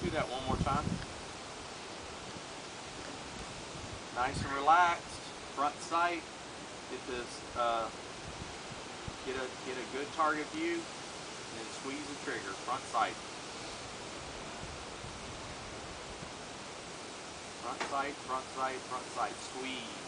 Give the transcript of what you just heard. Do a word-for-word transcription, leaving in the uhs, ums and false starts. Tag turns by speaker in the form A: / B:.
A: do that one more time. Nice and relaxed. Front sight. Get this. Uh, get a get a good target view, and then squeeze the trigger. Front sight. Front sight. Front sight. Front sight. Squeeze.